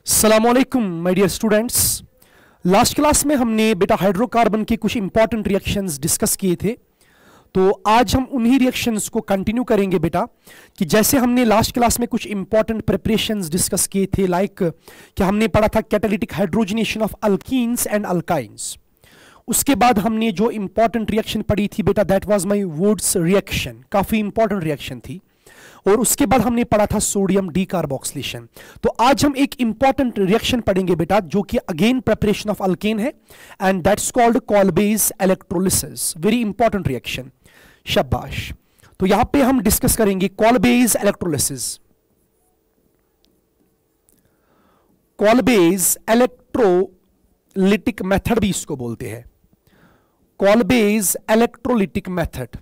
अस्सलामुअलैकुम my dear students. Last class में हमने बेटा हाइड्रोकार्बन के कुछ इंपॉर्टेंट रिएक्शंस डिस्कस किए थे, तो आज हम उन्हीं रिएक्शंस को कंटिन्यू करेंगे बेटा। कि जैसे हमने लास्ट क्लास में कुछ इंपॉर्टेंट प्रिपरेशंस डिस्कस किए थे, लाइक कि हमने पढ़ा था catalytic hydrogenation of alkenes and alkynes. उसके बाद हमने जो इंपॉर्टेंट रिएक्शन पढ़ी थी बेटा, that was my Wurtz reaction, काफी इंपॉर्टेंट रिएक्शन थी। और उसके बाद हमने पढ़ा था सोडियम डीकार्बोक्सिलेशन। तो आज हम एक इंपॉर्टेंट रिएक्शन पढ़ेंगे बेटा, जो कि अगेन प्रिपरेशन ऑफ अल्केन है, and that's called Kolbe's electrolysis. Very important reaction, शाबाश। तो यहां पे हम डिस्कस करेंगे Kolbe's electrolysis. Kolbe's electrolytic method भी इसको बोलते हैं, कॉल्बेज इलेक्ट्रोलिटिक मेथड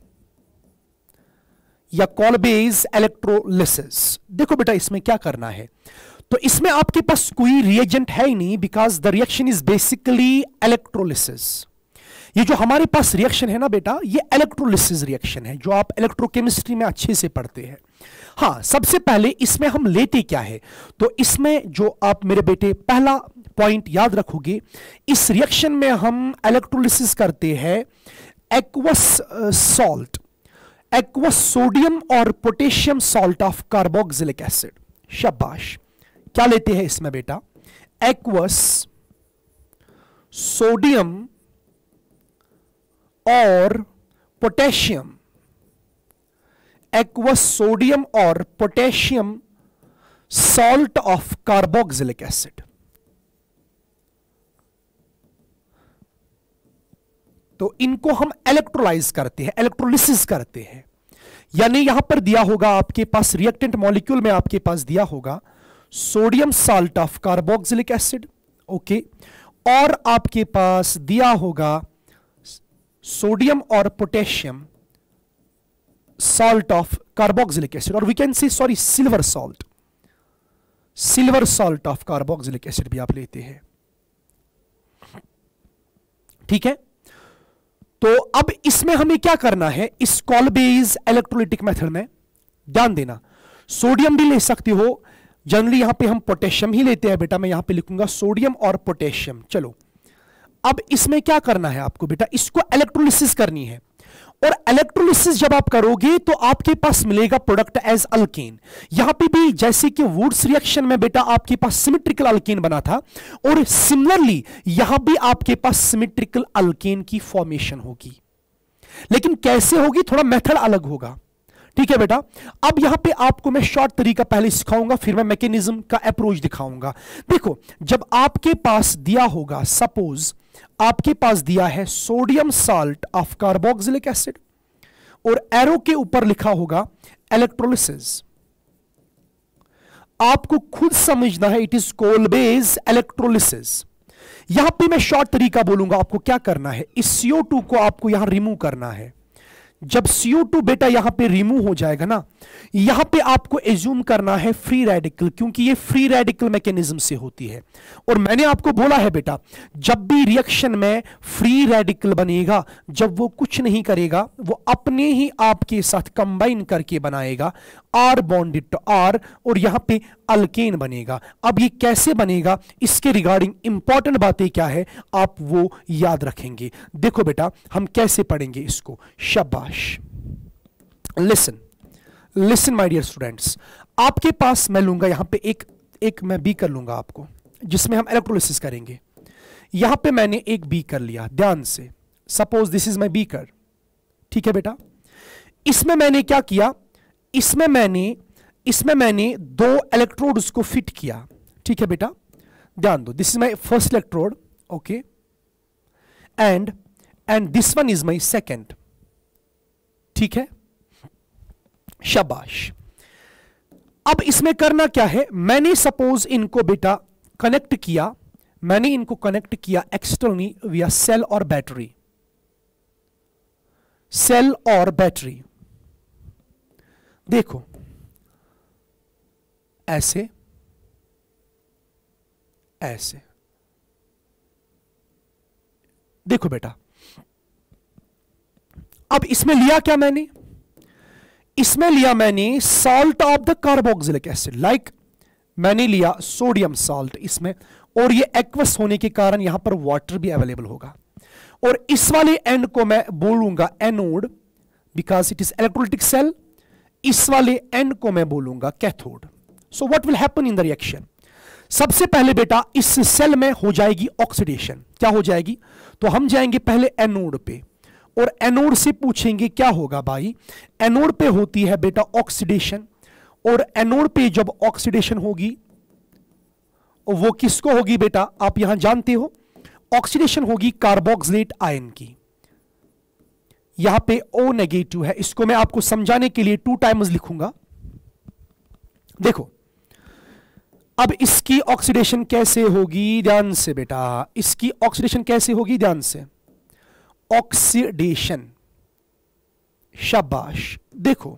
या कॉल्बेज इलेक्ट्रोलिसिस। देखो बेटा, इसमें क्या करना है, तो इसमें आपके पास कोई रिएजेंट है ही नहीं, because the reaction is basically electrolysis. ये जो हमारे पास रिएक्शन है ना बेटा, ये इलेक्ट्रोलिसिस रिएक्शन है, जो आप इलेक्ट्रोकेमिस्ट्री में अच्छे से पढ़ते हैं। हाँ, सबसे पहले इसमें हम लेते क्या है, तो इसमें जो आप मेरे बेटे पहला पॉइंट याद रखोगे, इस रिएक्शन में हम इलेक्ट्रोलिसिस करते हैं एक्वस सॉल्ट, एक्वस सोडियम और potassium salt of carboxylic acid. शाबाश। क्या लेते हैं इसमें बेटा, एक्वस सोडियम और पोटेशियम, एक्वस सोडियम और potassium salt of carboxylic acid. तो इनको हम इलेक्ट्रोलाइज करते हैं, इलेक्ट्रोलिसिस करते हैं। यानी यहां पर दिया होगा आपके पास रिएक्टेंट मॉलिक्यूल में, आपके पास दिया होगा sodium salt of carboxylic acid, okay, और आपके पास दिया होगा सोडियम और potassium salt of carboxylic acid, और we can say sorry silver salt, silver salt of carboxylic acid भी आप लेते हैं। ठीक है, तो अब इसमें हमें क्या करना है, इस कॉल्बेज इलेक्ट्रोलिटिक मेथड में ध्यान देना, सोडियम भी ले सकते हो, जनरली यहां पे हम पोटेशियम ही लेते हैं बेटा। मैं यहां पे लिखूंगा सोडियम और पोटेशियम। चलो, अब इसमें क्या करना है आपको बेटा, इसको इलेक्ट्रोलिसिस करनी है, और इलेक्ट्रोलिसिस जब आप करोगे तो आपके पास मिलेगा प्रोडक्ट एज अल्केन। यहां पे भी जैसे कि वुड्स रिएक्शन में बेटा आपके पास सिमेट्रिकल अल्केन बना था, और सिमिलरली यहां भी आपके पास सिमेट्रिकल अल्केन की फॉर्मेशन होगी, लेकिन कैसे होगी, थोड़ा मेथड अलग होगा। ठीक है बेटा, अब यहां पे आपको मैं शॉर्ट तरीका पहले सिखाऊंगा, फिर मैं मैकेनिज्म का अप्रोच दिखाऊंगा। देखो, जब आपके पास दिया होगा, सपोज आपके पास दिया है sodium salt of carboxylic acid, और एरो के ऊपर लिखा होगा इलेक्ट्रोलिसिस, आपको खुद समझना है इट इज कॉल्बेज इलेक्ट्रोलिसिस। यहां पे मैं शॉर्ट तरीका बोलूंगा, आपको क्या करना है, इस CO2 को आपको यहां रिमूव करना है। जब CO2 बेटा यहां पे रिमूव हो जाएगा ना, यहां पे आपको एज्यूम करना है फ्री रेडिकल, क्योंकि ये फ्री रेडिकल मैकेनिज्म से होती है। और मैंने आपको बोला है बेटा, जब भी रिएक्शन में फ्री रेडिकल बनेगा, जब वो कुछ नहीं करेगा, वो अपने ही आपके साथ कंबाइन करके बनाएगा R बॉन्डेड टू R, और यहां पे अल्केन बनेगा। अब ये कैसे बनेगा, इसके रिगार्डिंग इंपॉर्टेंट बातें क्या है, आप वो याद रखेंगे। देखो बेटा, हम कैसे पढ़ेंगे इसको। शाबाश। Listen listen my dear students, आपके पास मैं लूंगा यहां पे एक मैं बीकर लूंगा आपको, जिसमें हम इलेक्ट्रोलिसिस करेंगे। यहां पे मैंने एक बीकर लिया, ध्यान से, suppose this is my beaker. ठीक है बेटा, इसमें मैंने क्या किया, इसमें मैंने दो इलेक्ट्रोड उसको फिट किया। ठीक है बेटा, ध्यान दो, this is my first electrode, okay, and this one is my second. ठीक है, शाबाश। अब इसमें करना क्या है, मैंने सपोज इनको बेटा कनेक्ट किया, मैंने इनको कनेक्ट किया एक्सटर्नली विया सेल और बैटरी, सेल और बैटरी। देखो, ऐसे ऐसे, देखो बेटा, अब इसमें लिया क्या मैंने, इसमें लिया मैंने salt of the carboxylic acid, like मैंने लिया सोडियम साल्ट इसमें, और ये एक्वस होने के कारण यहां पर वाटर भी अवेलेबल होगा, और इस वाले एंड को मैं बोलूंगा anode because it is electrolytic cell, इस वाले एंड को मैं बोलूंगा cathode. So what will happen in the reaction? सबसे पहले बेटा इस सेल में हो जाएगी ऑक्सीडेशन। क्या हो जाएगी? तो हम जाएंगे पहले एनोड पे, और एनोड से पूछेंगे क्या होगा भाई। एनोड पे होती है बेटा ऑक्सीडेशन, और एनोड पे जब ऑक्सीडेशन होगी वो किसको होगी बेटा? आप यहां जानते हो ऑक्सीडेशन होगी कार्बोक्सिलेट आयन की। यहां पे O नेगेटिव है, इसको मैं आपको समझाने के लिए 2 टाइम्स लिखूंगा। देखो अब इसकी ऑक्सीडेशन कैसे होगी, ध्यान से बेटा, इसकी ऑक्सीडेशन कैसे होगी, ध्यान से, ऑक्सीडेशन, शाबाश। देखो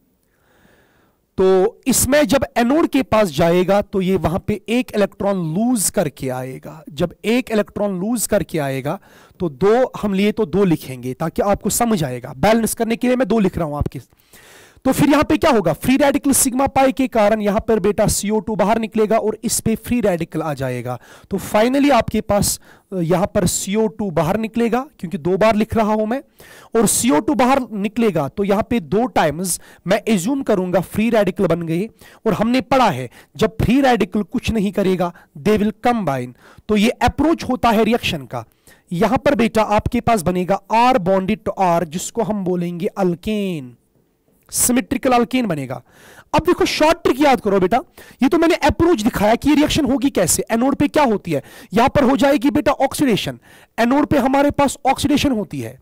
तो इसमें जब एनोड के पास जाएगा तो ये वहां पे एक इलेक्ट्रॉन लूज करके आएगा। जब एक इलेक्ट्रॉन लूज करके आएगा तो 2 हम लिए तो 2 लिखेंगे ताकि आपको समझ आएगा। बैलेंस करने के लिए मैं 2 लिख रहा हूं आपके। तो फिर यहां पे क्या होगा? फ्री रेडिकल सिग्मा पाई के कारण यहां पर बेटा CO2 बाहर निकलेगा और इस पे फ्री रेडिकल आ जाएगा। तो फाइनली आपके पास यहां पर CO2 बाहर निकलेगा, क्योंकि 2 बार लिख रहा हूं मैं, और CO2 बाहर निकलेगा तो यहां पे 2 टाइम्स मैं एज्यूम करूंगा फ्री रेडिकल बन गए। और हमने पढ़ा है जब फ्री रेडिकल कुछ नहीं करेगा दे विल कंबाइन। तो ये अप्रोच होता है रिएक्शन का। यहां पर बेटा आपके पास बनेगा R बॉन्डेड टू R, जिसको हम बोलेंगे अल्केन, सिमेट्रिकल अल्केन बनेगा। अब देखो शॉर्ट ट्रिक याद करो बेटा, ये तो मैंने अप्रोच दिखाया कि ये रिएक्शन होगी कैसे। एनोड पे क्या होती है? यहां पर हो जाएगी बेटा ऑक्सीडेशन, एनोड पे हमारे पास ऑक्सीडेशन होती है।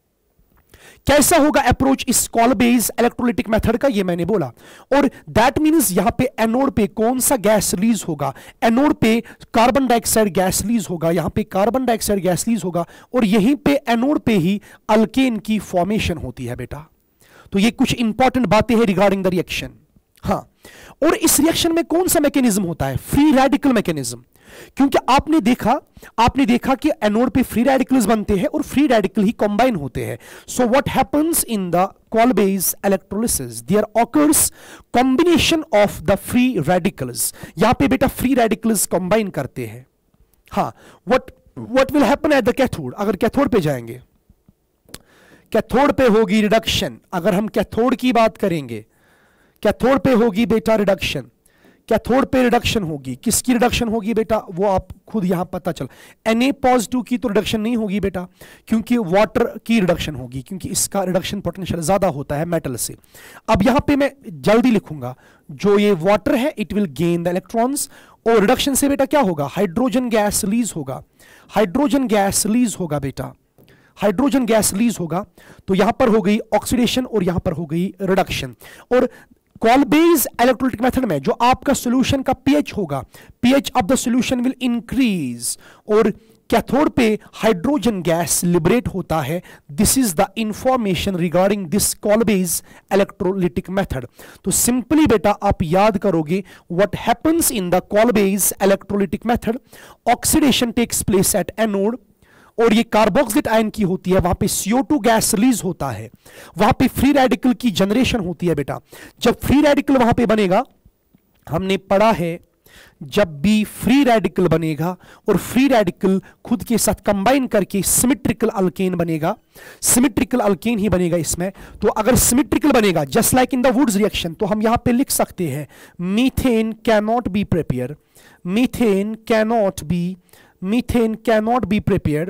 कैसा होगा अप्रोच इस कॉल बेस इलेक्ट्रोलिटिक मेथड का, ये मैंने बोला। और दैट मींस यहां पे एनोड पे कौन सा गैस रिलीज होगा? एनोड पे कार्बन डाइऑक्साइड गैस रिलीज होगा, यहां पे कार्बन डाइऑक्साइड गैस रिलीज होगा, और यहीं पे एनोड पे ही अल्केन की फॉर्मेशन होती है बेटा। तो ये कुछ इंपॉर्टेंट बातें हैं रिगार्डिंग द रिएक्शन। हाँ, और इस रिएक्शन में कौन सा मैकेनिज्म होता है? Free radical mechanism. क्योंकि आपने देखा कि एनोड पे फ्री रेडिकल्स बनते हैं और फ्री रेडिकल ही कंबाइन होते हैं। So what happens in the Kolbe's electrolysis, there occurs combination of the free radicals. यहां पे बेटा फ्री रेडिकल्स कंबाइन करते हैं। हाँ, what will happen at the cathode? अगर कैथोड पे जाएंगे, कैथोड पे होगी रिडक्शन। अगर हम कैथोड की बात करेंगे, कैथोड पे होगी बेटा रिडक्शन। कैथोड पे रिडक्शन होगी, किसकी रिडक्शन होगी बेटा? वो आप खुद यहां पता चल, Na+ की तो रिडक्शन नहीं होगी बेटा, क्योंकि वाटर की रिडक्शन होगी, क्योंकि इसका रिडक्शन पोटेंशियल ज्यादा होता है मेटल से। अब यहां पे मैं जल्दी लिखूंगा, जो ये वाटर है it will gain the electrons, और रिडक्शन से बेटा क्या होगा? हाइड्रोजन गैस रिलीज होगा। हाइड्रोजन गैस रिलीज होगा बेटा, हाइड्रोजन गैस रिलीज होगा। तो यहां पर हो गई ऑक्सीडेशन और यहां पर हो गई रिडक्शन। और कॉल-बेस इलेक्ट्रोलिटिक मेथड में जो आपका सॉल्यूशन का pH होगा, pH of the solution will increase, और कैथोड पे हाइड्रोजन गैस लिबरेट होता है। This is the information regarding this Kolbe's electrolytic method. तो सिंपली बेटा आप याद करोगे what happens in the Kolbe's electrolytic method. Oxidation takes place at anode, और ये कार्बोक्सिलेट आयन की होती है, वहां पे CO2 गैस रिलीज होता है, वहां पे फ्री रेडिकल की जनरेशन होती है बेटा। जब फ्री रेडिकल वहां पे बनेगा, हमने पढ़ा है जब भी फ्री रेडिकल बनेगा और फ्री रेडिकल खुद के साथ कंबाइन करके सिमेट्रिकल अल्केन बनेगा, सिमेट्रिकल अल्केन ही बनेगा इसमें। तो अगर सिमेट्रिकल बनेगा just like in the Wurtz reaction, तो हम यहां पे लिख सकते हैं methane cannot be prepare, methane cannot be prepared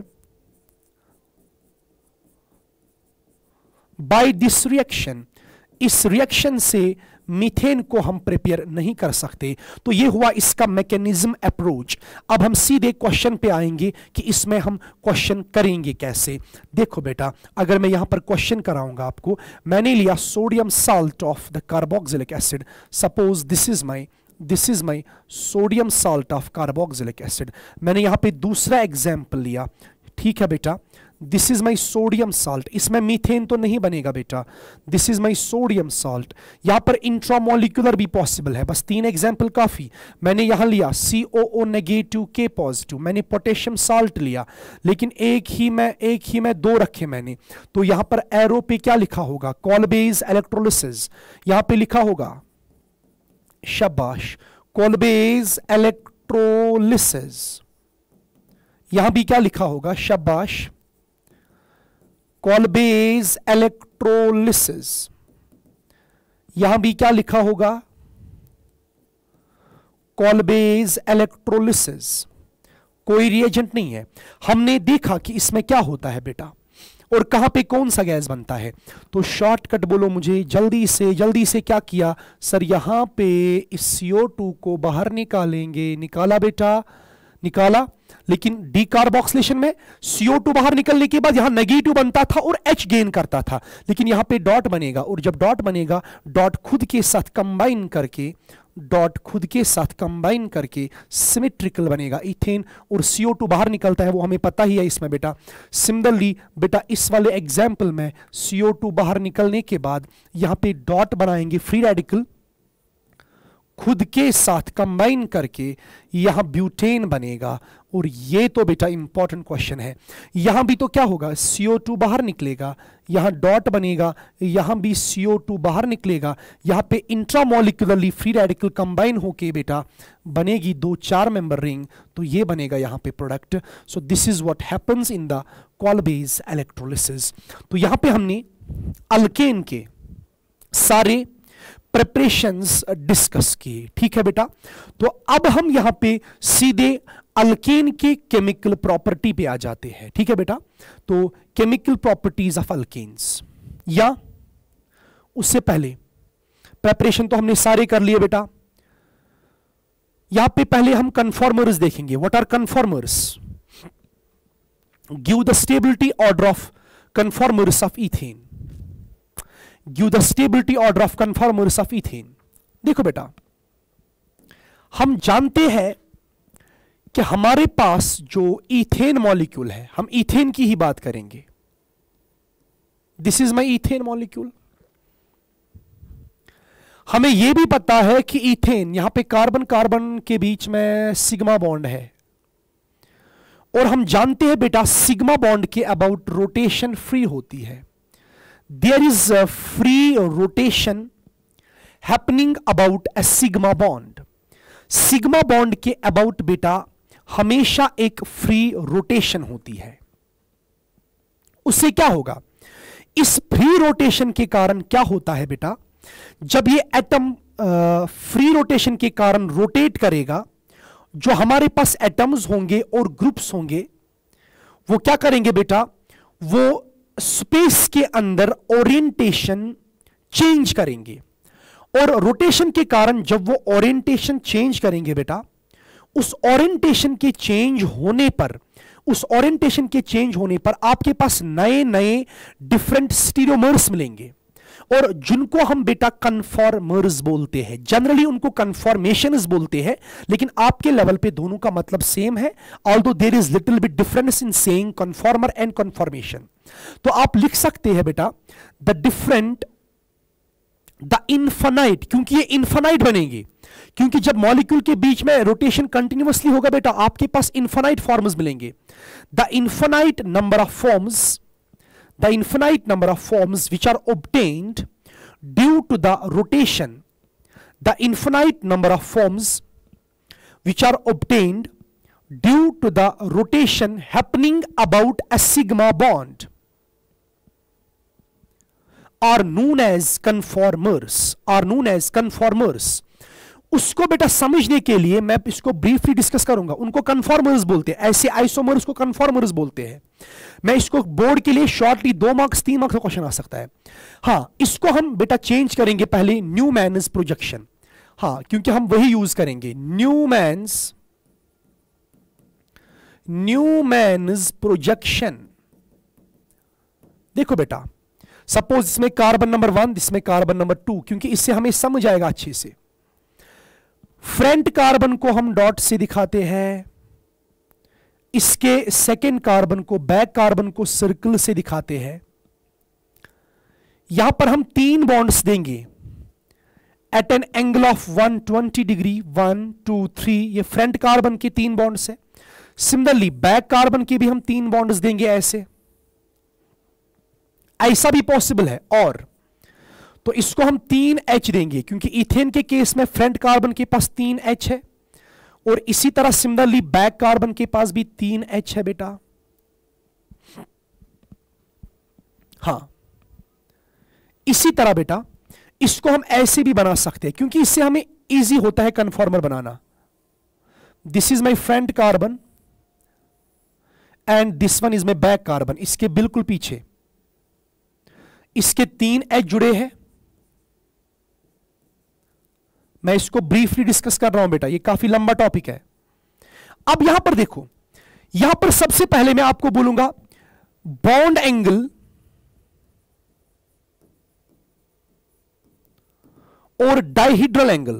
by this reaction. इस रिएक्शन से मीथेन को हम प्रिपेयर नहीं कर सकते। तो ये हुआ इसका मैकेनिज्म अप्रोच। अब हम सीधे क्वेश्चन पे आएंगे कि इसमें हम क्वेश्चन करेंगे कैसे। देखो बेटा, अगर मैं यहां पर क्वेश्चन कराऊंगा आपको, मैंने लिया sodium salt of the carboxylic acid. Suppose this is my sodium salt of carboxylic acid. मैंने यहां पे दूसरा एग्जाम्पल लिया, ठीक है बेटा, this is my sodium salt. इसमें मीथेन तो नहीं बनेगा बेटा, this is my sodium salt. यहां पर इंट्रामोलिकुलर भी पॉसिबल है, बस 3 एग्जाम्पल काफी। मैंने यहां लिया COO नेगेटिव K पॉजिटिव, मैंने पोटेशियम साल्ट लिया, लेकिन एक ही में 2 रखे मैंने। तो यहां पर एरो पे क्या लिखा होगा? Kolbe's electrolysis. यहां पे लिखा होगा, शाबाश, कोलबेज इलेक्ट्रोलिसिस, यहां भी क्या लिखा होगा, शाबाश, कोलबेज इलेक्ट्रोलिसिस, यहां भी क्या लिखा होगा, कोलबेज इलेक्ट्रोलिसिस। कोई रिएजेंट नहीं है। हमने देखा कि इसमें क्या होता है बेटा और कहां पे कौन सा गैस बनता है, तो शॉर्टकट बोलो मुझे जल्दी से क्या किया सर, यहां पे इस CO2 को बाहर निकालेंगे, निकाला बेटा, निकाला, लेकिन डीकार्बोक्सिलेशन में CO2 बाहर निकलने के बाद यहां नेगेटिव बनता था और H गेन करता था, लेकिन यहां पे डॉट बनेगा, और जब डॉट बनेगा डॉट खुद के साथ कंबाइन करके, डॉट खुद के साथ कंबाइन करके सिमेट्रिकल बनेगा इथेन, और CO2 बाहर निकलता है, वो हमें पता ही है इसमें बेटा। सिमिलरली बेटा इस वाले एग्जाम्पल में CO2 बाहर निकलने के बाद यहां पे डॉट बनाएंगे, फ्री रेडिकल खुद के साथ कंबाइन करके यहां ब्यूटेन बनेगा, और ये तो बेटा इंपॉर्टेंट क्वेश्चन है। यहां भी तो क्या होगा, CO2 बाहर निकलेगा, यहां डॉट बनेगा, यहां भी CO2 बाहर निकलेगा, यहां पे इंट्रामोलिकुलरली फ्री रेडिकल कंबाइन होके बेटा बनेगी 2 4 मेंबर रिंग, तो ये बनेगा यहां पे product. So this is what happens in the Kolbe's electrolysis. तो यहां पे हमने अल्केन के सारे प्रिपरेशंस डिस्कस किए, ठीक है बेटा। तो अब हम यहां पे सीधे अल्केन के केमिकल प्रॉपर्टी पे आ जाते हैं, ठीक है बेटा। तो केमिकल प्रॉपर्टीज ऑफ अल्केन्स, या उससे पहले प्रिपरेशन तो हमने सारे कर लिए बेटा। यहां पे पहले हम कन्फॉर्मर्स देखेंगे। What are conformers? Give the stability order of conformers of ethane, give the stability order of conformers of ethane. देखो बेटा, हम जानते हैं कि हमारे पास जो इथेन मॉलिक्यूल है, हम इथेन की ही बात करेंगे। This is my ethane molecule. हमें यह भी पता है कि इथेन, यहां पे कार्बन कार्बन के बीच में सिग्मा बॉन्ड है, और हम जानते हैं बेटा सिग्मा बॉन्ड के अबाउट रोटेशन फ्री होती है। There is a free rotation happening about a sigma bond. Sigma bond के अबाउट बेटा हमेशा एक फ्री रोटेशन होती है। उससे क्या होगा, इस फ्री रोटेशन के कारण क्या होता है बेटा, जब ये एटम फ्री रोटेशन के कारण रोटेट करेगा, जो हमारे पास एटम्स होंगे और ग्रुप्स होंगे वो क्या करेंगे बेटा, वो स्पेस के अंदर ओरिएंटेशन चेंज करेंगे, और रोटेशन के कारण जब वो ओरिएंटेशन चेंज करेंगे बेटा, उस ओरिएंटेशन के चेंज होने पर, उस ओरिएंटेशन के चेंज होने पर आपके पास नए नए डिफरेंट स्टीरियोमर्स मिलेंगे, और जिनको हम बेटा कन्फॉर्मर्स बोलते हैं। जनरली उनको कन्फॉर्मेशंस बोलते हैं, लेकिन आपके लेवल पे दोनों का मतलब सेम है, although there is little bit difference in saying conformer and conformation. तो आप लिख सकते हैं बेटा द डिफरेंट, द इन्फिनाइट, क्योंकि ये इन्फिनाइट बनेंगे, क्योंकि जब मॉलिक्यूल के बीच में रोटेशन कंटिन्यूअसली होगा बेटा आपके पास इन्फिनाइट फॉर्म्स मिलेंगे। The infinite number of forms, the infinite number of forms which are obtained due to the rotation, the infinite number of forms which are obtained due to the rotation happening about a sigma bond are known as conformers, are known as conformers। उसको बेटा समझने के लिए मैं इसको briefly discuss करूंगा। उनको conformers बोलते हैं, ऐसे आइसोमर्स को कन्फॉर्मर्स बोलते हैं। मैं इसको बोर्ड के लिए शॉर्टली 2 मार्क्स 3 मार्क्स का क्वेश्चन आ सकता है। हां, इसको हम बेटा चेंज करेंगे पहले न्यूमैन्स प्रोजेक्शन। हां, क्योंकि हम वही यूज करेंगे न्यूमैन्स प्रोजेक्शन। देखो बेटा, सपोज इसमें कार्बन नंबर 1, इसमें कार्बन नंबर 2, क्योंकि इससे हमें समझ आएगा अच्छे से। फ्रंट कार्बन को हम डॉट से दिखाते हैं, इसके सेकेंड कार्बन को, बैक कार्बन को सर्कल से दिखाते हैं। यहां पर हम 3 बॉन्ड्स देंगे at an angle of 120 degree, 1 2 3, ये फ्रंट कार्बन के 3 बॉन्ड्स है। सिमिलरली बैक कार्बन के भी हम 3 बॉन्ड्स देंगे, ऐसे ऐसा भी पॉसिबल है। और तो इसको हम 3H देंगे, क्योंकि इथेन के केस में फ्रंट कार्बन के पास 3H है, और इसी तरह सिमिलरली बैक कार्बन के पास भी 3H है बेटा। हां, इसी तरह बेटा इसको हम ऐसे भी बना सकते हैं, क्योंकि इससे हमें इजी होता है कन्फॉर्मर बनाना। This is my front carbon and this one is my back carbon. इसके बिल्कुल पीछे इसके 3H जुड़े हैं। मैं इसको ब्रीफली डिस्कस कर रहा हूं बेटा, ये काफी लंबा टॉपिक है। अब यहां पर देखो, यहां पर सबसे पहले मैं आपको बोलूंगा बॉन्ड एंगल और डाइहिड्रल एंगल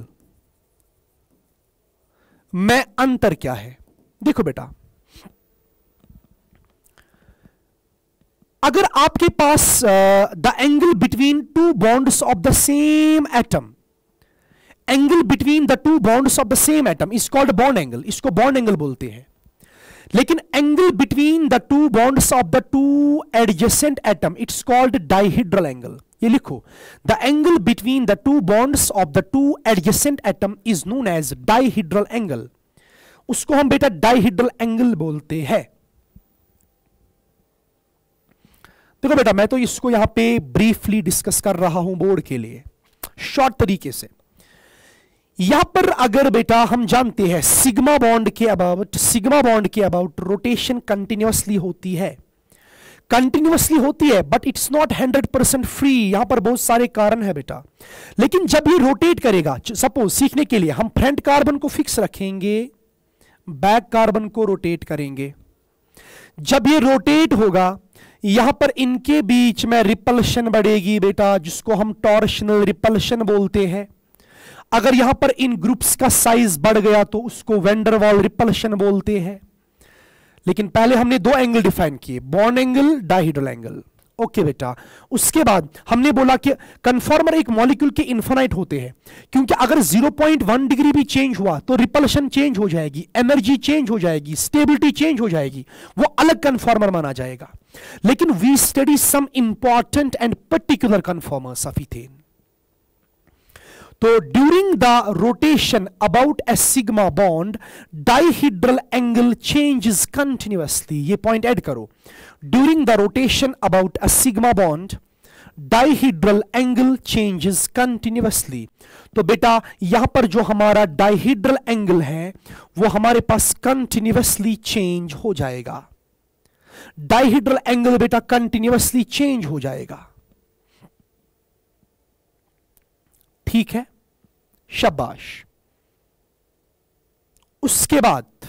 में अंतर क्या है। देखो बेटा, अगर आपके पास the angle between two bonds of the same atom, angle between the two bonds of the same atom is called bond angle, इसको बॉन्ड एंगल बोलते हैं। लेकिन angle between the two bonds of the two adjacent atom it's called dihedral angle. ये लिखो, the angle between the two bonds of the two adjacent atom is known as dihedral angle. उसको हम बेटा डाइहिड्रल angle बोलते हैं। देखो बेटा, मैं तो इसको यहां पे ब्रीफली डिस्कस कर रहा हूं बोर्ड के लिए शॉर्ट तरीके से। यहां पर अगर बेटा हम जानते हैं सिग्मा बॉन्ड के अबाउट रोटेशन कंटिन्यूअसली होती है, बट इट्स नॉट 100% फ्री। यहां पर बहुत सारे कारण है बेटा। लेकिन जब ये रोटेट करेगा, सपोज सीखने के लिए हम फ्रंट कार्बन को फिक्स रखेंगे, बैक कार्बन को रोटेट करेंगे। जब ये रोटेट होगा, यहां पर इनके बीच में रिपल्शन बढ़ेगी बेटा, जिसको हम टॉर्शनल रिपल्शन बोलते हैं। अगर यहां पर इन ग्रुप्स का साइज बढ़ गया तो उसको वैन डर वाल रिपल्शन बोलते हैं। लेकिन पहले हमने दो एंगल डिफाइन किए, bond angle, dihedral angle. Okay बेटा, उसके बाद हमने बोला कि कन्फॉर्मर एक मॉलिक्यूल के इन्फिनाइट होते हैं, क्योंकि अगर 0.1 डिग्री भी चेंज हुआ तो रिपल्शन चेंज हो जाएगी, एनर्जी चेंज हो जाएगी, स्टेबिलिटी चेंज हो जाएगी, वो अलग कन्फॉर्मर माना जाएगा। लेकिन we study some important and particular conformers of ethane. तो during the rotation about a sigma bond dihedral angle changes continuously. ये पॉइंट ऐड करो, during the rotation about a sigma bond dihedral angle changes continuously. तो बेटा यहां पर जो हमारा डाइहिड्रल angle है वो हमारे पास कंटिन्यूअसली चेंज हो जाएगा। डाइहिड्रल एंगल बेटा कंटिन्यूअसली चेंज हो जाएगा। ठीक है, शाबाश। उसके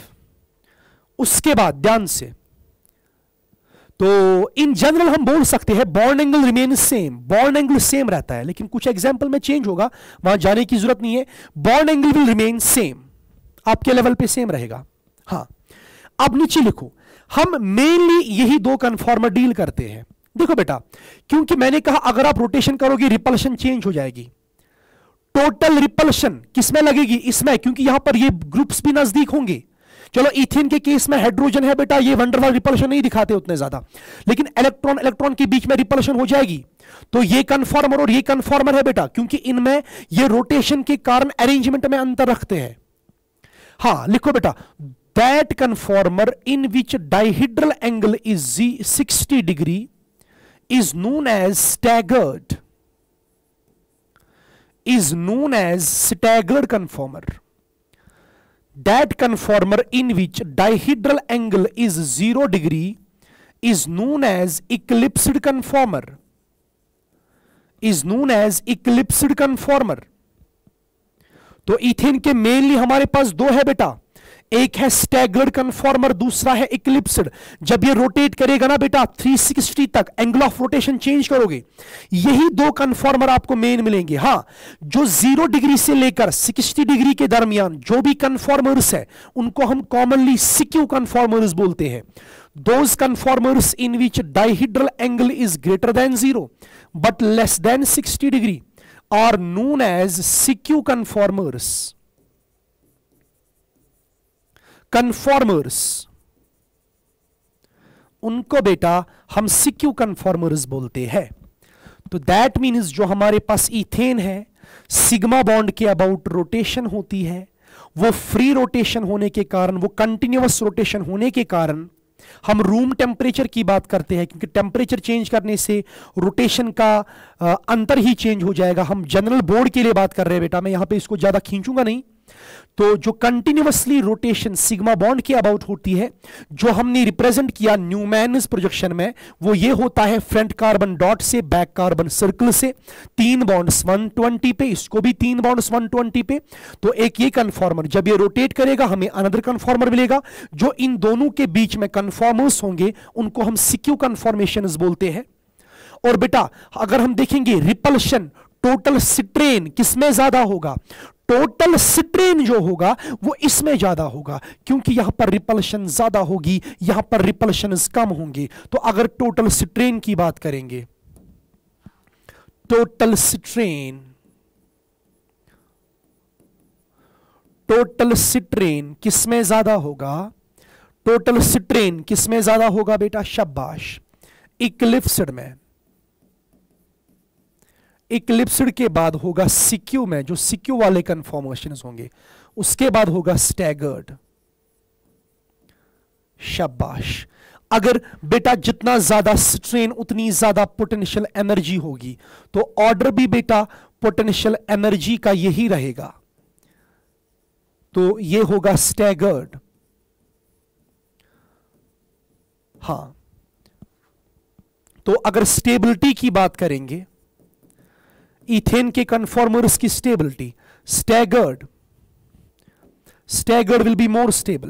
बाद ध्यान से, तो इन जनरल हम बोल सकते हैं bond angle remain same, bond angle same रहता है, लेकिन कुछ एग्जांपल में चेंज होगा, वहां जाने की जरूरत नहीं है। Bond angle will remain same, आपके लेवल पे सेम रहेगा। हां, अब नीचे लिखो, हम मेनली यही दो कन्फॉर्मर डील करते हैं। देखो बेटा, क्योंकि मैंने कहा अगर आप रोटेशन करोगे रिपल्शन चेंज हो जाएगी। टोटल रिपल्शन किसमें लगेगी? इसमें, क्योंकि यहां पर ये ग्रुप्स भी नजदीक होंगे। चलो इथेन के केस में हाइड्रोजन है बेटा, ये वैन डर वाल रिपल्शन नहीं दिखाते उतने ज्यादा, लेकिन इलेक्ट्रॉन के बीच में रिपल्शन हो जाएगी। तो ये कन्फॉर्मर और ये कन्फॉर्मर है बेटा, क्योंकि इनमें ये रोटेशन के कारण अरेंजमेंट में अंतर रखते हैं। हां, लिखो बेटा, that conformer in which dihedral angle is 60 degree is known as staggered conformer. That conformer in which dihedral angle is 0 degree is known as eclipsed conformer. तो इथेन के मेनली हमारे पास दो है बेटा, एक है स्टैगर्ड कन्फॉर्मर, दूसरा है इक्लिप्स्ड। जब ये रोटेट करेगा ना बेटा 360 तक, एंगल ऑफ रोटेशन चेंज करोगे, यही दो कन्फॉर्मर आपको मेन मिलेंगे। हां, जो 0 डिग्री से लेकर 60 डिग्री के दरमियान जो भी कन्फॉर्मर्स है उनको हम कॉमनली सिक्यू कन्फॉर्मर्स बोलते हैं। Those conformers in which dihedral angle is greater than 0 but less than 60 degree are known as sicu conformers. उनको बेटा हम सिक्यू कन्फॉर्मर्स बोलते हैं। तो दैट मीन्स जो हमारे पास इथेन है, सिग्मा बॉन्ड के अबाउट रोटेशन होती है, वो फ्री रोटेशन होने के कारण, वो कंटिन्यूअस रोटेशन होने के कारण हम रूम टेम्परेचर की बात करते हैं, क्योंकि टेम्परेचर चेंज करने से रोटेशन का अंतर ही चेंज हो जाएगा। हम जनरल बोर्ड के लिए बात कर रहे हैं बेटा, मैं यहां पे इसको ज्यादा खींचूंगा नहीं। तो जो कंटिन्यूअसली रोटेशन सिग्मा बॉन्ड के अबाउट होती है, जो हमने रिप्रेजेंट किया न्यूमैन्स प्रोजेक्शन में, वो ये होता है फ्रंट कार्बन डॉट से बैक कार्बन सर्कल से, 3 बॉन्ड्स 120 पे, इसको भी 3 बॉन्ड्स 120 पे। तो एक ये कन्फॉर्मर जब ये रोटेट करेगा हमें अनदर कन्फॉर्मर मिलेगा। जो इन दोनों के बीच में कन्फॉर्मर्स होंगे उनको हम सिक्यू कन्फॉर्मेशंस बोलते हैं। और बेटा अगर हम देखेंगे रिपल्शन, टोटल स्ट्रेन किसमें ज्यादा होगा? टोटल स्ट्रेन जो होगा वो इसमें ज्यादा होगा, क्योंकि यहां पर रिपल्शन ज्यादा होगी, यहां पर रिपल्शन कम होंगे। तो अगर टोटल स्ट्रेन की बात करेंगे, टोटल स्ट्रेन किसमें ज्यादा होगा? टोटल स्ट्रेन किसमें ज्यादा होगा बेटा? शाबाश, इक्लिप्स्ड में। इक्लिप्स्ड के बाद होगा सिक्यू में, जो सिक्यू वाले कन्फॉर्मेशंस होंगे, उसके बाद होगा स्टैगर्ड। शाबाश। अगर बेटा जितना ज्यादा स्ट्रेन उतनी ज्यादा पोटेंशियल एनर्जी होगी, तो ऑर्डर भी बेटा पोटेंशियल एनर्जी का यही रहेगा। तो ये होगा स्टैगर्ड। हां, तो अगर स्टेबिलिटी की बात करेंगे, इथेन के कन्फॉर्मर्स की stability, staggered will be more stable.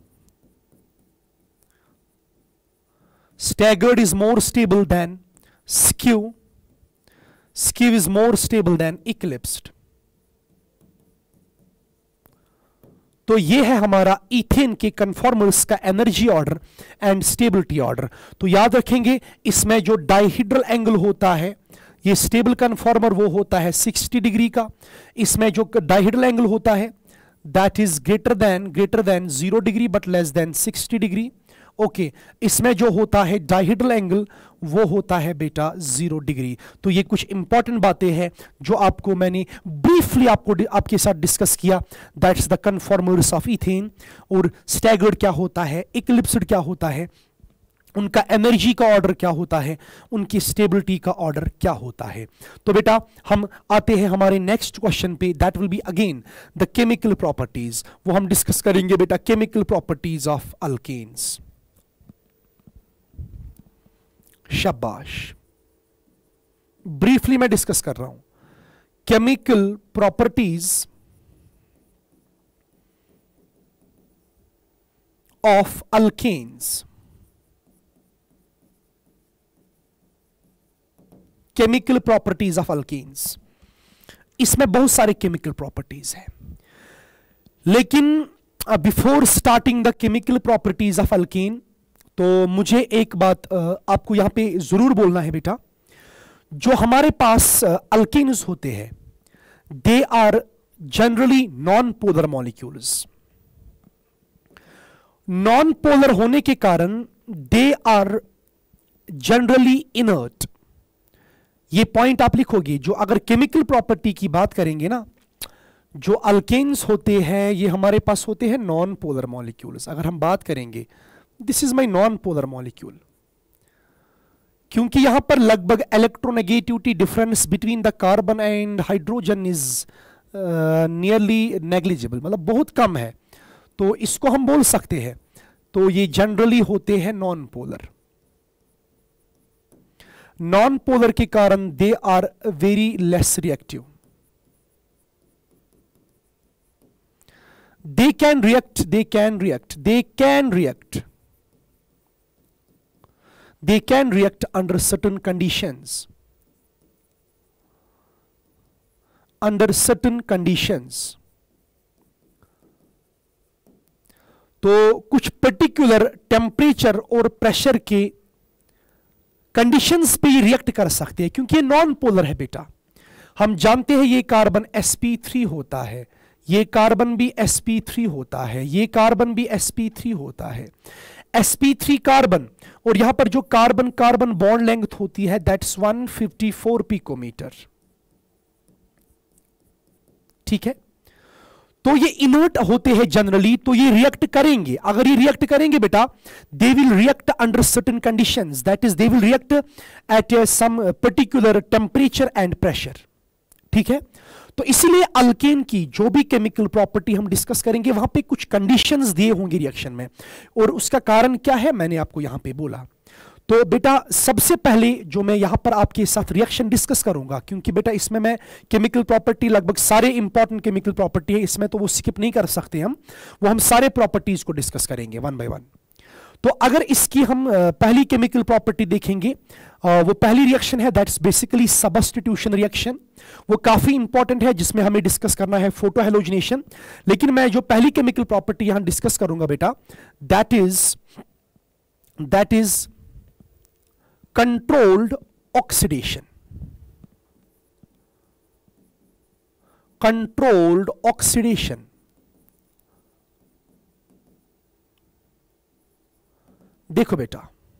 Staggered is more stable than skew. Skew is more stable than eclipsed. तो ये है हमारा इथेन के कन्फॉर्मर्स का energy order and stability order. तो याद रखेंगे इसमें जो डाइहेड्रल एंगल होता है, ये स्टेबल कन्फॉर्मर वो होता है 60 डिग्री का। इसमें जो डाइहेड्रल एंगल होता है that is greater than 0 degree but less than 60 degree. Okay, इसमें जो होता है डाइहेड्रल एंगल वो होता है बेटा 0 डिग्री। तो ये कुछ इंपॉर्टेंट बातें हैं जो आपको मैंने ब्रीफली आपके साथ डिस्कस किया। That's the conformers of ethane. और स्टैगर्ड क्या होता है, इक्लिप्स्ड क्या होता है, उनका एनर्जी का ऑर्डर क्या होता है, उनकी स्टेबिलिटी का ऑर्डर क्या होता है। तो बेटा हम आते हैं हमारे नेक्स्ट क्वेश्चन पे, that will be again the chemical properties. वो हम डिस्कस करेंगे बेटा केमिकल प्रॉपर्टीज ऑफ अल्केन्स। शाबाश, ब्रीफली मैं डिस्कस कर रहा हूं chemical properties of alkanes. Chemical properties of alkanes, इसमें बहुत सारे केमिकल प्रॉपर्टीज हैं, लेकिन before starting the chemical properties of alkane, तो मुझे एक बात आपको यहां पे जरूर बोलना है बेटा। जो हमारे पास अल्केन्स होते हैं they are generally non polar molecules. Non polar होने के कारण दे आर जनरली इनर्ट। ये पॉइंट आप लिखोगे। जो अगर केमिकल प्रॉपर्टी की बात करेंगे ना, जो अल्केन्स होते हैं ये हमारे पास होते हैं नॉन पोलर मॉलिक्यूल्स। अगर हम बात करेंगे this is my non polar molecule, क्योंकि यहां पर लगभग electronegativity difference between the carbon and hydrogen is nearly negligible, मतलब बहुत कम है, तो इसको हम बोल सकते हैं। तो ये जनरली होते हैं नॉन पोलर। नॉन पोलर के कारण they are very less reactive. They can react under certain conditions. तो कुछ पर्टिकुलर टेम्परेचर और प्रेशर के कंडीशंस पे ही रिएक्ट कर सकते हैं, क्योंकि ये नॉन पोलर है बेटा। हम जानते हैं ये कार्बन sp3 होता है, ये कार्बन भी sp3 होता है, ये कार्बन भी sp3 होता है, sp3 कार्बन, और यहां पर जो कार्बन कार्बन बॉन्ड लेंथ होती है दैट्स 154 पिकोमीटर। ठीक है, तो ये इनर्ट होते हैं जनरली, तो ये रिएक्ट करेंगे। अगर ये रिएक्ट करेंगे बेटा, they will react under certain conditions, that is they will react at some particular temperature and pressure. ठीक है, तो इसीलिए अल्केन की जो भी केमिकल प्रॉपर्टी हम डिस्कस करेंगे वहां पे कुछ कंडीशंस दिए होंगे रिएक्शन में, और उसका कारण क्या है मैंने आपको यहां पे बोला। तो बेटा सबसे पहले जो मैं यहां पर आपके साथ रिएक्शन डिस्कस करूंगा, क्योंकि बेटा इसमें मैं केमिकल प्रॉपर्टी लगभग सारे इंपॉर्टेंट केमिकल प्रॉपर्टी है इसमें, तो वो स्किप नहीं कर सकते हम सारे प्रॉपर्टीज को डिस्कस करेंगे वन बाय वन। तो अगर इसकी हम पहली केमिकल प्रॉपर्टी देखेंगे, वो पहली रिएक्शन है दैट्स बेसिकली सबस्टिट्यूशन रिएक्शन। वो काफी इंपॉर्टेंट है जिसमें हमें डिस्कस करना है फोटो हैलोजिनेशन। लेकिन मैं जो पहली केमिकल प्रॉपर्टी यहां डिस्कस करूंगा बेटा, that is controlled oxidation. Controlled oxidation, देखो बेटा,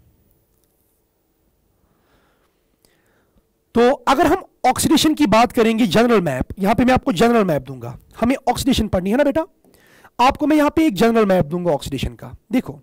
तो अगर हम ऑक्सीडेशन की बात करेंगे, जनरल मैप, यहां पे मैं आपको जनरल मैप दूंगा, हमें ऑक्सीडेशन पढ़नी है ना बेटा, आपको मैं यहां पे एक जनरल मैप दूंगा ऑक्सीडेशन का। देखो,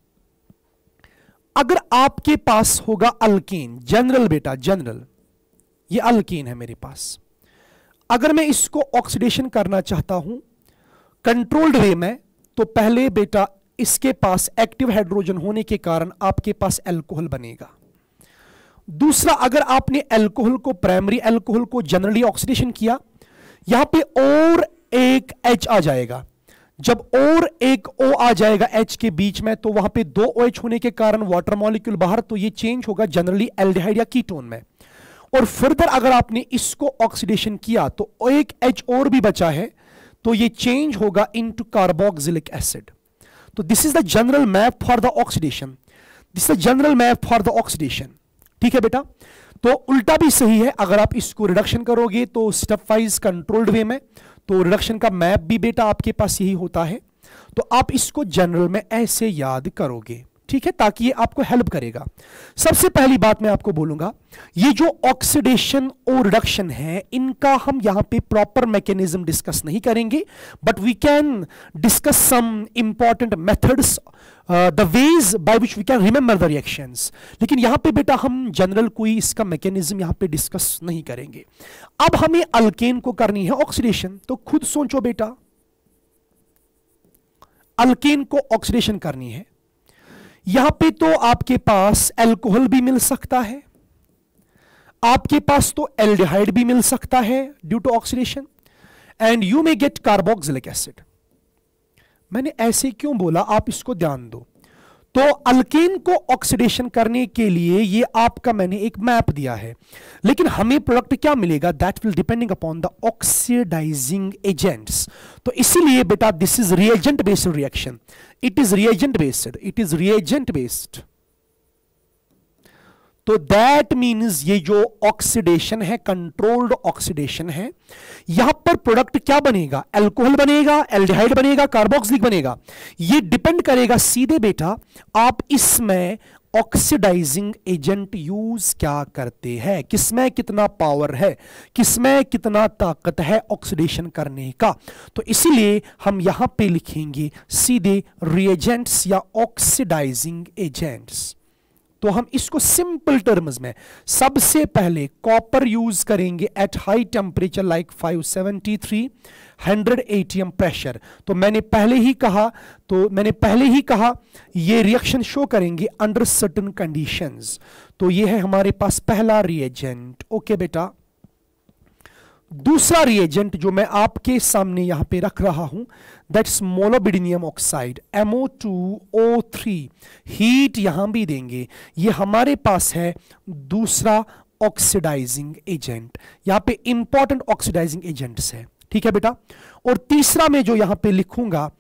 अगर आपके पास होगा अल्केन, जनरल बेटा जनरल, ये अल्केन है मेरे पास, अगर मैं इसको ऑक्सीडेशन करना चाहता हूं कंट्रोल्ड वे में, तो पहले बेटा इसके पास एक्टिव हाइड्रोजन होने के कारण आपके पास अल्कोहल बनेगा। दूसरा, अगर आपने अल्कोहल को, प्राइमरी अल्कोहल को जनरली ऑक्सीडेशन किया, यहां पे और एक H आ जाएगा। जब और एक O आ जाएगा H के बीच में, तो वहां पे दो OH होने के कारण वाटर मॉलिक्यूल बाहर, तो ये चेंज होगा जनरली एल्डिहाइड या कीटोन में। और फर्दर अगर आपने इसको ऑक्सीडेशन किया तो एक H और भी बचा है, तो ये चेंज होगा इनटू कार्बोक्सिलिक एसिड। तो this is the general map for the oxidation, this is the general map for the oxidation. ठीक है बेटा, तो उल्टा भी सही है, अगर आप इसको रिडक्शन करोगे तो स्टेप वाइज कंट्रोल्ड वे में, तो रिडक्शन का मैप भी बेटा आपके पास यही होता है। तो आप इसको जनरल में ऐसे याद करोगे, ठीक है, ताकि ये आपको हेल्प करेगा। सबसे पहली बात मैं आपको बोलूंगा, ये जो ऑक्सीडेशन और रिडक्शन है, इनका हम यहां पे प्रॉपर मैकेनिज्म डिस्कस नहीं करेंगे, but we can discuss some important methods, the ways by which we can remember the reactions. लेकिन यहां पे बेटा हम जनरल कोई इसका मैकेनिज्म यहां पे डिस्कस नहीं करेंगे। अब हमें अल्केन को करनी है ऑक्सीडेशन, तो खुद सोचो बेटा, अल्केन को ऑक्सीडेशन करनी है, यहां पे तो आपके पास अल्कोहल भी मिल सकता है, आपके पास तो एल्डिहाइड भी मिल सकता है due to oxidation, and you may get carboxylic acid. मैंने ऐसे क्यों बोला, आप इसको ध्यान दो। तो अल्केन को ऑक्सीडेशन करने के लिए ये आपका मैंने एक मैप दिया है, लेकिन हमें प्रोडक्ट क्या मिलेगा, that will depending upon the oxidising agents. तो इसीलिए बेटा this is reagent based reaction, it is reagent based, it is reagent based. तो दैट मीन्स ये जो ऑक्सीडेशन है, कंट्रोल्ड ऑक्सीडेशन है, यहां पर प्रोडक्ट क्या बनेगा, अल्कोहल बनेगा, एल्डिहाइड बनेगा, कार्बोक्सिलिक बनेगा। ये डिपेंड करेगा सीधे बेटा आप इसमें ऑक्सीडाइजिंग एजेंट यूज क्या करते हैं, किसमें कितना पावर है, किसमें कितना ताकत है ऑक्सीडेशन करने का। तो इसीलिए हम यहां पे लिखेंगे सीधे रिएजेंट्स या ऑक्सीडाइजिंग एजेंट्स। तो हम इसको सिंपल टर्म्स में सबसे पहले कॉपर यूज करेंगे at high temperature like 573 100 ATM pressure. तो मैंने पहले ही कहा ये रिएक्शन शो करेंगे अंडर सर्टेन कंडीशंस। तो ये है हमारे पास पहला रिएजेंट। ओके बेटा, दूसरा रिएजेंट जो मैं आपके सामने यहां पे रख रहा हूं दैट्स मोलोबिडिनियम ऑक्साइड MO2O3। हीट यहां भी देंगे, ये हमारे पास है दूसरा ऑक्सीडाइजिंग एजेंट, यहां पे इंपॉर्टेंट ऑक्सीडाइजिंग एजेंट्स है। ठीक है बेटा, और तीसरा मैं जो यहां पे लिखूंगा,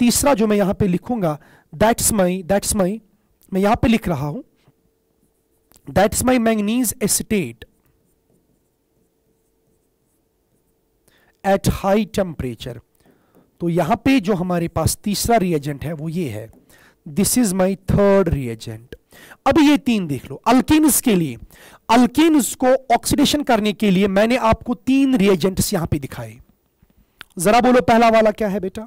दैट्स माई मैं यहां पे लिख रहा हूं that's my manganese acetate at high temperature, तो यहां पे जो हमारे पास तीसरा रिएजेंट है वो ये है, this is my third reagent. अब ये तीन देख लो अल्केन्स के लिए, अल्केन्स को ऑक्सीडेशन करने के लिए मैंने आपको तीन रिएजेंट्स यहां पे दिखाए। जरा बोलो पहला वाला क्या है बेटा?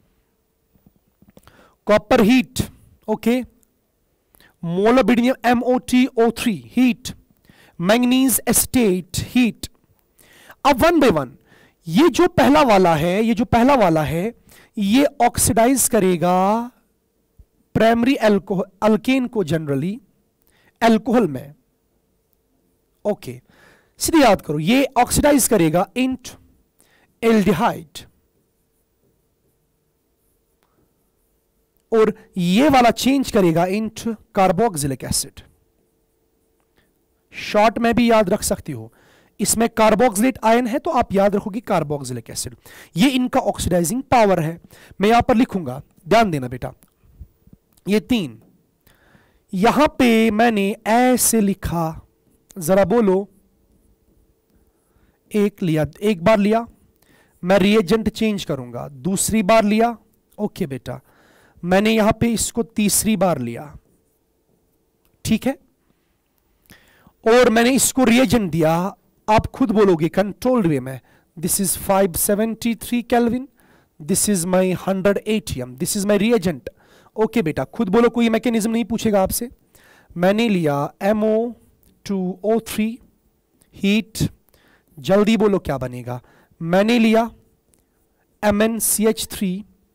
Copper heat, okay, molybdenum MoTO3 heat, manganese acetate heat. अब वन बाय वन ये जो पहला वाला है ये ऑक्सीडाइज करेगा प्राइमरी अल्केन को जनरली अल्कोहल में, ओके। सीधे याद करो ये ऑक्सीडाइज करेगा इंट एल्डिहाइड, और ये वाला चेंज करेगा इंट कार्बोक्सिलिक एसिड। शॉर्ट में भी याद रख सकती हो, इसमें कार्बोक्सिलेट आयन है तो आप याद रखोगे कार्बोक्सिलिक एसिड। ये इनका ऑक्सीडाइजिंग पावर है। मैं यहां पर लिखूंगा, ध्यान देना बेटा, ये तीन यहां पे मैंने ऐसे लिखा, जरा बोलो, एक बार लिया, मैं रिएजेंट चेंज करूंगा, दूसरी बार लिया, ओके बेटा, मैंने यहां पे इसको तीसरी बार लिया, ठीक है, और मैंने इसको रिएजेंट दिया, आप खुद बोलोगे कंट्रोल्ड वे में, this is 573 kelvin, this is my 100 ATM, this is my reagent, okay बेटा, खुद बोलो, कोई मैकेनिज्म नहीं पूछेगा आपसे। मैंने लिया MO2O3 हीट, जल्दी बोलो क्या बनेगा, मैंने लिया MnCH3